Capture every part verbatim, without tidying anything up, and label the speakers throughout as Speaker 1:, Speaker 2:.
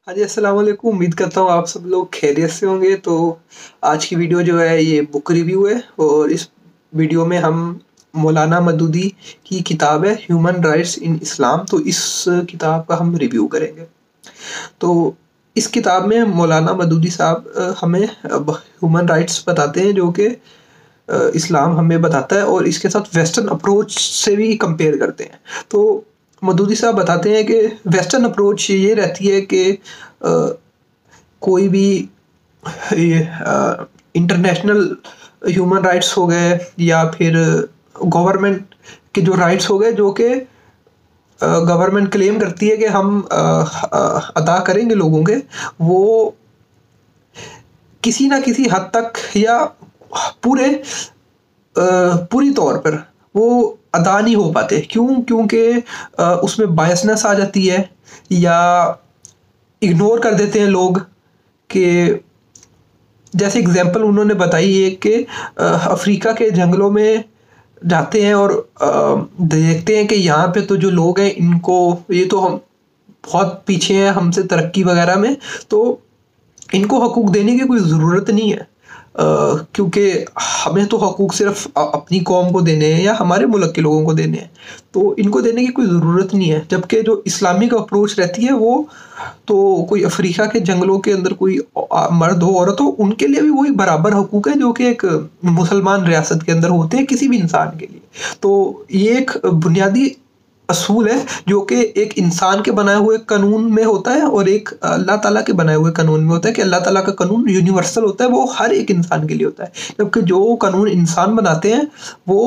Speaker 1: हाँ जी, अस्सलाम वालेकुम। उम्मीद करता हूँ आप सब लोग खैरियत से होंगे। तो आज की वीडियो जो है ये बुक रिव्यू है और इस वीडियो में हम मौलाना मदूदी की किताब है ह्यूमन राइट्स इन इस्लाम, तो इस किताब का हम रिव्यू करेंगे। तो इस किताब में मौलाना मदूदी साहब अ, हमें अब ह्यूमन राइट्स बताते हैं जो कि अ, इस्लाम हमें बताता है और इसके साथ वेस्टर्न अप्रोच से भी कंपेयर करते हैं। तो मदूदी साहब बताते हैं कि वेस्टर्न अप्रोच ये रहती है कि अ, कोई भी ये इंटरनेशनल ह्यूमन राइट्स हो गए या फिर गवर्नमेंट के जो राइट्स हो गए जो कि गवर्नमेंट क्लेम करती है कि हम अ, अ, अदा करेंगे लोगों के, वो किसी ना किसी हद तक या पूरे अ, पूरी तौर पर वो अदा नहीं हो पाते। क्यों? क्योंकि अ, उसमें बायसनेस आ जाती है या इग्नोर कर देते हैं लोग कि जैसे एग्जांपल उन्होंने बताई है कि अ, अफ्रीका के जंगलों में जाते हैं और अ, देखते हैं कि यहाँ पे तो जो लोग हैं इनको ये तो हम बहुत पीछे हैं हमसे तरक्की वगैरह में, तो इनको हकूक देने की कोई ज़रूरत नहीं है। अ, क्योंकि हमें तो हकूक सिर्फ अ, अपनी कौम को देने हैं या हमारे मुल्क के लोगों को देने हैं, तो इनको देने की कोई ज़रूरत नहीं है। जबकि जो इस्लामिक अप्रोच रहती है वो तो कोई अफ्रीका के जंगलों के अंदर कोई अ, मर्द हो औरत हो उनके लिए भी वही बराबर हकूक है जो कि एक मुसलमान रियासत के अंदर होते हैं किसी भी इंसान के लिए। तो ये एक बुनियादी असूल है जो कि एक इंसान के बनाए हुए कानून में होता है और एक अल्लाह ताला के बनाए हुए कानून में होता है कि अल्लाह ताला का कानून यूनिवर्सल होता है, वो हर एक इंसान के लिए होता है। जबकि जो कानून इंसान बनाते हैं वो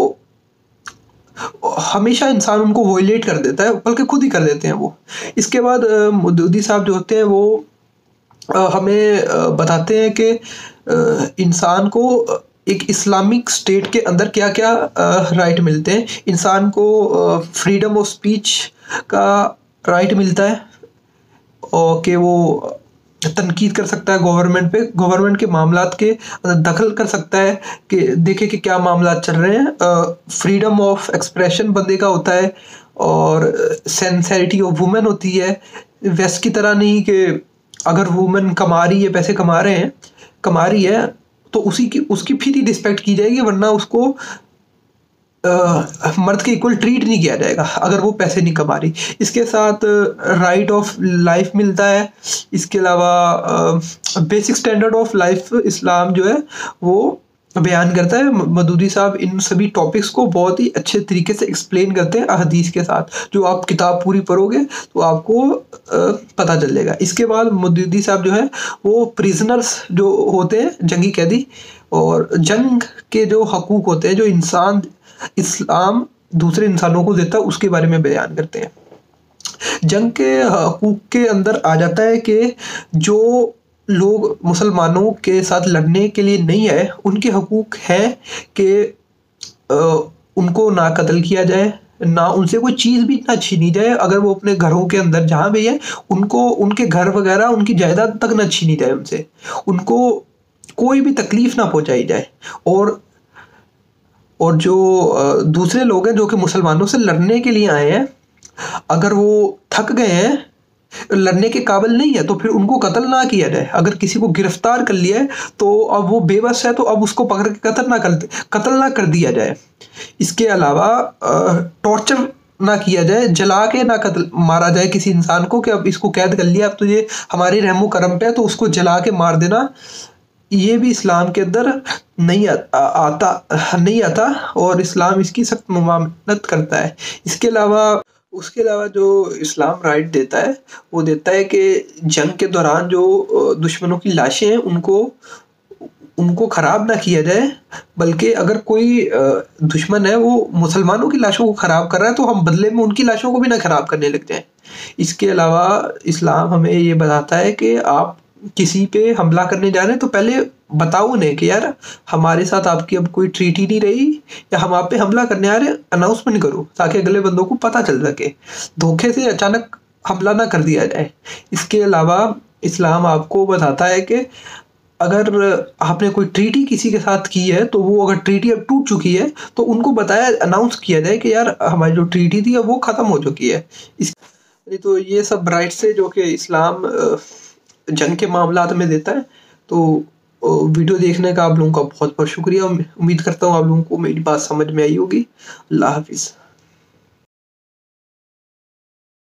Speaker 1: हमेशा इंसान उनको वॉयलेट कर देता है, बल्कि खुद ही कर देते हैं वो। इसके बाद अ, मदूदी साहब जो होते हैं वो अ, हमें अ, बताते हैं कि अ, इंसान को अ, एक इस्लामिक स्टेट के अंदर क्या-क्या अ, राइट मिलते हैं। इंसान को अ, फ्रीडम ऑफ स्पीच का राइट मिलता है और कि वो तनकीद कर सकता है गवर्नमेंट पे, गवर्नमेंट के मामलात के अ, दखल कर सकता है कि देखे कि क्या मामलात चल रहे हैं। अ, फ्रीडम ऑफ एक्सप्रेशन बंदे का होता है और सिंसेरिटी ऑफ वुमेन होती है। वेस्ट की तरह नहीं कि अगर वुमेन कमा रही है, पैसे कमा रहे हैं कमा रही है, तो उसी की उसकी फिर ही रिस्पेक्ट की जाएगी, वरना उसको अ, मर्द के इक्वल ट्रीट नहीं किया जाएगा अगर वो पैसे नहीं कमा रही। इसके साथ राइट ऑफ लाइफ मिलता है। इसके अलावा बेसिक स्टैंडर्ड ऑफ लाइफ इस्लाम जो है वो बयान करता है। म- मदूदी साहब इन सभी टॉपिक्स को बहुत ही अच्छे तरीके से एक्सप्लेन करते हैं अहदीस के साथ। जो आप किताब पूरी पढ़ोगे तो आपको अ, पता चल जाएगा। इसके बाद मदूदी साहब जो है वो प्रिजनर्स जो होते हैं, जंगी कैदी, और जंग के जो हकूक होते हैं जो इंसान इस्लाम दूसरे इंसानों को देता है उसके बारे में बयान करते हैं। जंग के हकूक के अंदर आ जाता है कि जो लोग मुसलमानों के साथ लड़ने के लिए नहीं आए उनके हकूक है कि अ, उनको ना कत्ल किया जाए, ना उनसे कोई चीज़ भी ना छीनी जाए। अगर वो अपने घरों के अंदर जहाँ भी है उनको उनके घर वगैरह उनकी जायदाद तक ना छीनी जाए उनसे, उनको कोई भी तकलीफ ना पहुंचाई जाए। और और जो अ, दूसरे लोग हैं जो कि मुसलमानों से लड़ने के लिए आए हैं, अगर वो थक गए हैं, लड़ने के काबिल नहीं है, तो फिर उनको कत्ल ना किया जाए। अगर किसी को गिरफ्तार कर लिया है तो अब वो बेबस है तो अब उसको पकड़ के कत्ल ना कर कत्ल ना कर दिया जाए। इसके अलावा टॉर्चर ना किया जाए, जला के ना कत्ल मारा जाए किसी इंसान को कि अब इसको कैद कर लिया, अब तुझे हमारे रहमो करम पे है तो उसको जला के मार देना, ये भी इस्लाम के अंदर नहीं आ, आ, आता नहीं आता और इस्लाम इसकी सख्त ममानत करता है। इसके अलावा उसके अलावा जो इस्लाम राइट देता है वो देता है कि जंग के दौरान जो अ, दुश्मनों की लाशें हैं उनको उनको खराब ना किया जाए, बल्कि अगर कोई अ, दुश्मन है वो मुसलमानों की लाशों को खराब कर रहा है तो हम बदले में उनकी लाशों को भी ना खराब करने लग जाए। इसके अलावा इस्लाम हमें ये बताता है कि आप किसी पे हमला करने जा रहे हैं तो पहले बताओ उन्हें कि यार हमारे साथ आपकी अब कोई ट्रीटी नहीं रही या हम आप पे हमला करने आ रहे हैं, अनाउंसमेंट करो ताकि अगले बंदों को पता चल सके, धोखे से अचानक हमला ना कर दिया जाए। इसके अलावा इस्लाम आपको बताता है कि अगर आपने कोई ट्रीटी किसी के साथ की है तो वो अगर ट्रीटी अब टूट चुकी है तो उनको बताया अनाउंस किया जाए कि यार हमारी जो ट्रीटी थी वो ख़त्म हो चुकी है। इस तो ये सब राइट्स है जो कि इस्लाम जंग के मामलात में देता है। तो वीडियो देखने का आप लोगों का बहुत बहुत शुक्रिया। उम्मीद करता हूँ आप लोगों को मेरी बात समझ में आई होगी। अल्लाह हाफिज़।